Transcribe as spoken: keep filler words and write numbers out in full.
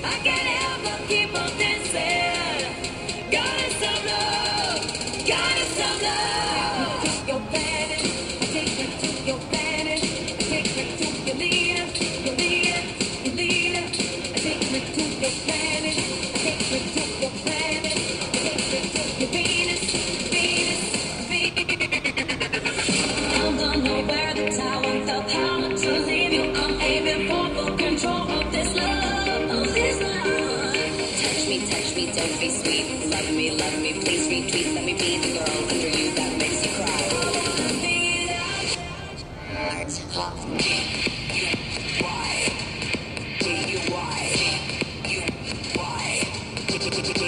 I can't help but keep on dancing. Got some love, got some love. Take your planet, take me to your planet, take me to your leader, your leader, your leader. Take me to your planet, take me to your planet, take me to your Venus, Venus, Venus. I'm gonna wear the tower, the power to leave you. I'm aiming for full control of this love, of this love. Touch me, touch me, don't be sweet. Love me, love me, please retweet. Let me be the girl under you that makes you cry. Hearts of me. Why? Do you why? You why?